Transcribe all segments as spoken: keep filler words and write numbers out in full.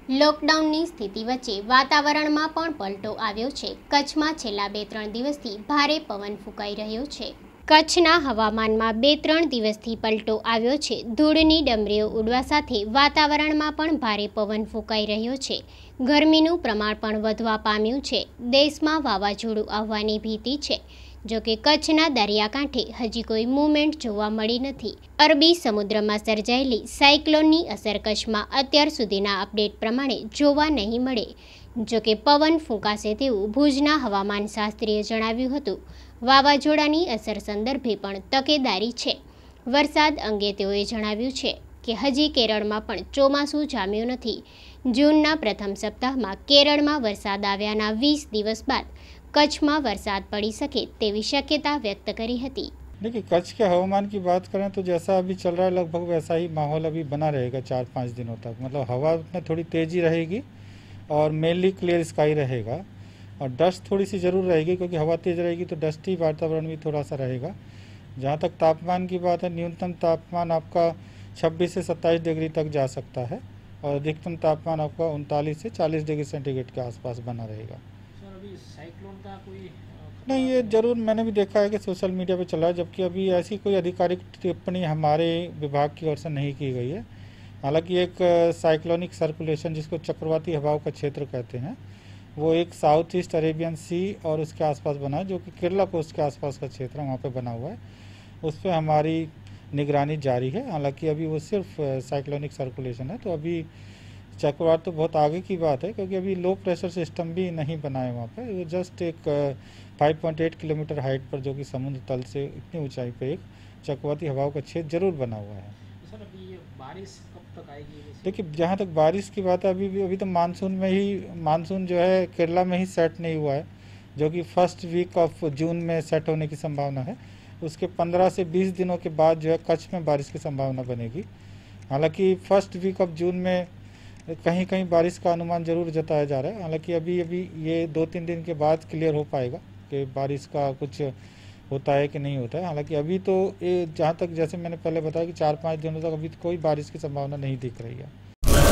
લોકડાઉનની સ્થિતિ વચ્ચે વાતાવરણમાં પણ પલટો આવ્યો છે। કચ્છમાં છેલ્લા બે ત્રણ દિવસથી ભારે પવન ફૂંકાઈ રહ્યો છે। કચ્છના હવામાનમાં બે ત્રણ દિવસથી પલટો આવ્યો છે। ધૂળની ડમરીઓ ઉડવા સાથે વાતાવરણમાં પણ ભારે પવન ફૂંકાઈ રહ્યો છે। ગરમીનું પ્રમાણ પણ વધવા પામ્યું છે। દેશમાં વાવાઝોડું આવવાની ભીતિ છે। જો કે કચ્છના દરિયાકાંઠે હજી કોઈ મૂવમેન્ટ જોવા મળી નથી। અરબી સમુદ્રમાં સર્જાયેલી સાયક્લોનની અસર કચ્છમાં અત્યાર સુધીના અપડેટ પ્રમાણે જોવા નહીં મળે। જો કે પવન ફૂંકાશે તેવું ભુજના હવામાન શાસ્ત્રીએ જણાવ્યું હતું। વાવાઝોડાની અસર સંદર્ભે પણ તકેદારી છે। વરસાદ અંગે તેઓએ જણાવ્યું છે કે હજી કેરળમાં પણ ચોમાસું જામ્યું નથી। જૂનના પ્રથમ સપ્તાહમાં કેરળમાં વરસાદ આવ્યાના વીસ દિવસ બાદ कच्छ में बरसात पड़ी सके तेवी शक्यता व्यक्त करी थी। देखिए, कच्छ के हवामान की बात करें तो जैसा अभी चल रहा है लगभग वैसा ही माहौल अभी बना रहेगा चार पाँच दिनों तक। मतलब हवा में थोड़ी तेज़ी रहेगी और मेनली क्लियर स्काई रहेगा और डस्ट थोड़ी सी ज़रूर रहेगी क्योंकि हवा तेज़ रहेगी तो डस्टी वातावरण भी थोड़ा सा रहेगा। जहाँ तक तापमान की बात है, न्यूनतम तापमान आपका छब्बीस से सत्ताईस डिग्री तक जा सकता है और अधिकतम तापमान आपका उनतालीस से चालीस डिग्री सेंटीग्रेड के आसपास बना रहेगा। साइक्लोन का कोई नहीं, ये जरूर मैंने भी देखा है कि सोशल मीडिया पे चला है, जबकि अभी ऐसी कोई आधिकारिक टिप्पणी हमारे विभाग की ओर से नहीं की गई है। हालांकि एक साइक्लोनिक सर्कुलेशन जिसको चक्रवाती हवाओं का क्षेत्र कहते हैं वो एक साउथ ईस्ट अरेबियन सी और उसके आसपास बना है, जो कि केरला कोस्ट के आसपास का क्षेत्र है, वहाँ पे बना हुआ है। उस पर हमारी निगरानी जारी है। हालांकि अभी वो सिर्फ साइक्लोनिक सर्कुलेशन है, तो अभी चक्रवात तो बहुत आगे की बात है क्योंकि अभी लो प्रेशर सिस्टम भी नहीं बना है वहाँ पर। वो जस्ट एक पाँच पॉइंट आठ किलोमीटर हाइट पर, जो कि समुद्र तल से इतनी ऊंचाई पे एक चक्रवाती हवाओं का क्षेत्र जरूर बना हुआ है। सर, अभी ये बारिश कब तक आएगी? देखिए, जहाँ तक बारिश की बात है, अभी अभी तो मानसून में ही मानसून जो है केरला में ही सेट नहीं हुआ है, जो कि फर्स्ट वीक ऑफ जून में सेट होने की संभावना है। उसके पंद्रह से बीस दिनों के बाद जो है कच्छ में बारिश की संभावना बनेगी। हालाँकि फर्स्ट वीक ऑफ जून में कहीं कहीं बारिश का अनुमान जरूर जताया जा रहा है। हालांकि अभी अभी ये दो तीन दिन के बाद क्लियर हो पाएगा कि बारिश का कुछ होता है कि नहीं होता है। हालांकि अभी तो ये जहाँ तक, जैसे मैंने पहले बताया कि चार पाँच दिनों तक अभी तो कोई बारिश की संभावना नहीं दिख रही है।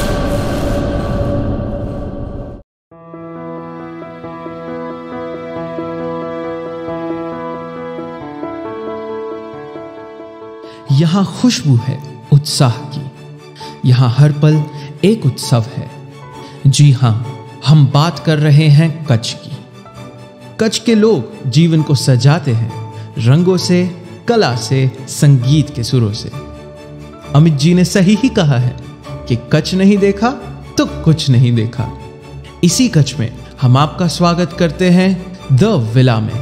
यहाँ खुशबू है उत्साह की, यहाँ हर पल एक उत्सव है। जी हां, हम बात कर रहे हैं कच्छ की। कच्छ के लोग जीवन को सजाते हैं रंगों से, कला से, संगीत के सुरों से। अमित जी ने सही ही कहा है कि कच्छ नहीं देखा तो कुछ नहीं देखा। इसी कच्छ में हम आपका स्वागत करते हैं द विला में।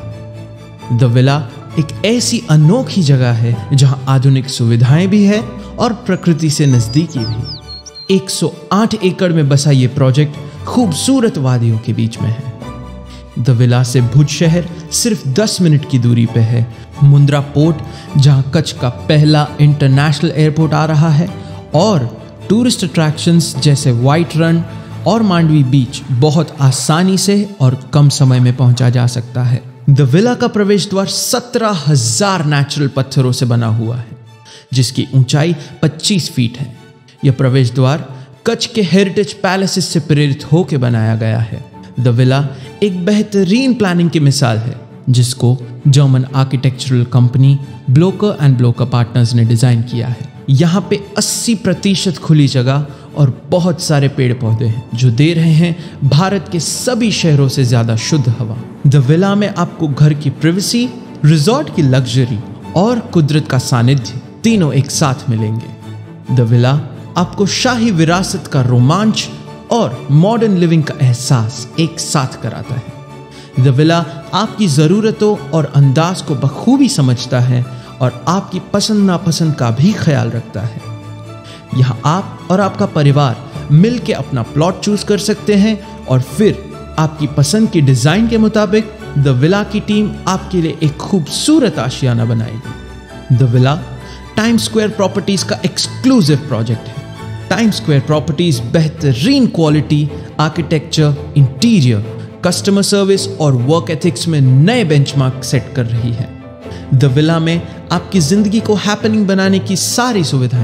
द विला एक ऐसी अनोखी जगह है जहां आधुनिक सुविधाएं भी है और प्रकृति से नजदीकी भी। एक सौ आठ एकड़ में बसा ये प्रोजेक्ट खूबसूरत वादियों के बीच में है। द विला से भुज शहर सिर्फ दस मिनट की दूरी पे है। मुंद्रा पोर्ट, जहां कच्छ का पहला इंटरनेशनल एयरपोर्ट आ रहा है, और टूरिस्ट अट्रैक्शंस जैसे व्हाइट रन और मांडवी बीच बहुत आसानी से और कम समय में पहुंचा जा सकता है। द विला का प्रवेश द्वार सत्रह हजार नेचुरल पत्थरों से बना हुआ है, जिसकी ऊंचाई पच्चीस फीट है। यह प्रवेश द्वार कच्छ के हेरिटेज पैलेसेस से प्रेरित होकर बनाया गया है। द विला एक बेहतरीन प्लानिंग की मिसाल है, जिसको German architectural company Blocher and Blocher partners ने डिजाइन किया है। यहाँ पे अस्सी प्रतिशत खुली जगह और बहुत सारे पेड़ पौधे हैं, जो दे रहे हैं भारत के सभी शहरों से ज्यादा शुद्ध हवा। द विला में आपको घर की प्रिवेसी, रिजॉर्ट की लग्जरी और कुदरत का सानिध्य तीनों एक साथ मिलेंगे। द विला आपको शाही विरासत का रोमांच और मॉडर्न लिविंग का एहसास एक साथ कराता है। द विला आपकी ज़रूरतों और अंदाज को बखूबी समझता है और आपकी पसंद नापसंद का भी ख्याल रखता है। यहाँ आप और आपका परिवार मिल के अपना प्लॉट चूज कर सकते हैं और फिर आपकी पसंद की डिज़ाइन के मुताबिक द विला की टीम आपके लिए एक खूबसूरत आशियाना बनाएगी। The villa Time Square Properties का एक्सक्लूसिव प्रोजेक्ट है। टाइम स्क्वायर प्रॉपर्टीज बेहतरीन quality, architecture, interior, customer service और वर्क एथिक्स में नए बेंचमार्क सेट कर रही है। द विला में आपकी जिंदगी को हैपनिंग बनाने की सारी सुविधाएं हैं।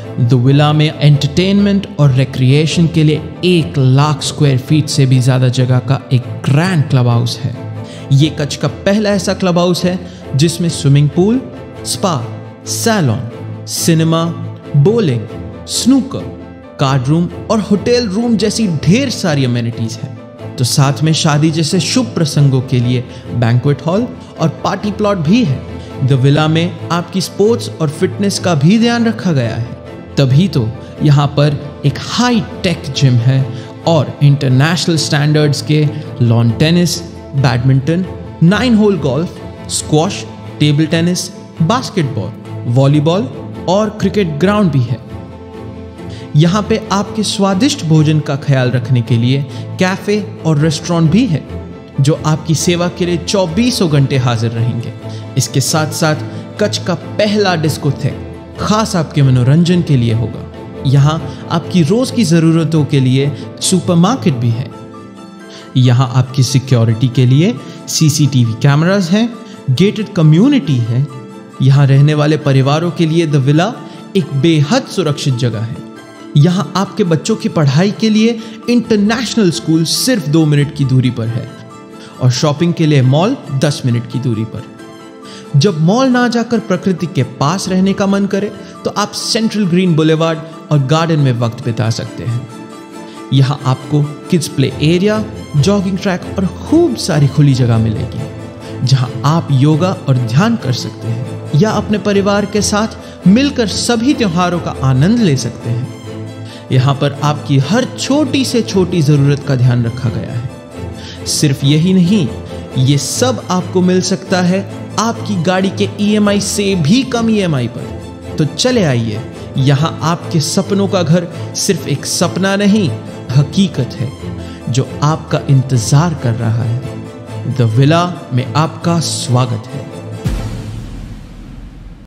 द विला में एंटरटेनमेंट और रिक्रिएशन के लिए एक लाख स्क्वायर फीट से भी ज़्यादा जगह का एक ग्रैंड क्लब हाउस है। ये कच्छ का पहला ऐसा क्लब हाउस है जिसमें swimming pool, spa, salon, cinema, bowling, snooker, card room और होटल रूम जैसी ढेर सारी अमेनिटीज हैं। तो साथ में शादी जैसे शुभ प्रसंगों के लिए बैंक्वेट हॉल और पार्टी प्लॉट भी है। द विला में आपकी स्पोर्ट्स और फिटनेस का भी ध्यान रखा गया है, तभी तो यहाँ पर एक हाई टेक जिम है और इंटरनेशनल स्टैंडर्ड्स के lawn tennis, badminton, nine hole golf, squash, table tennis, basketball, volleyball और क्रिकेट ग्राउंड भी है। यहाँ पे आपके स्वादिष्ट भोजन का ख्याल रखने के लिए कैफे और रेस्टोरेंट भी है जो आपकी सेवा के लिए चौबीसों घंटे हाजिर रहेंगे। इसके साथ साथ कच्छ का पहला डिस्कोथेक खास आपके मनोरंजन के लिए होगा। यहाँ आपकी रोज की ज़रूरतों के लिए सुपरमार्केट भी है। यहाँ आपकी सिक्योरिटी के लिए सीसीटीवी कैमरास हैं, गेटेड कम्युनिटी है। यहाँ रहने वाले परिवारों के लिए द विला एक बेहद सुरक्षित जगह है। यहाँ आपके बच्चों की पढ़ाई के लिए इंटरनेशनल स्कूल सिर्फ दो मिनट की दूरी पर है और शॉपिंग के लिए मॉल दस मिनट की दूरी पर। जब मॉल ना जाकर प्रकृति के पास रहने का मन करे तो आप सेंट्रल ग्रीन बुलेवार्ड और गार्डन में वक्त बिता सकते हैं। यहाँ आपको kids play area, jogging track और खूब सारी खुली जगह मिलेगी जहाँ आप योगा और ध्यान कर सकते हैं या अपने परिवार के साथ मिलकर सभी त्योहारों का आनंद ले सकते हैं। यहाँ पर आपकी हर छोटी से छोटी जरूरत का ध्यान रखा गया है। सिर्फ यही नहीं, ये सब आपको मिल सकता है आपकी गाड़ी के ईएमआई से भी कम ईएमआई पर। तो चले आइए, यहाँ आपके सपनों का घर सिर्फ एक सपना नहीं, हकीकत है जो आपका इंतजार कर रहा है। द विला में आपका स्वागत है।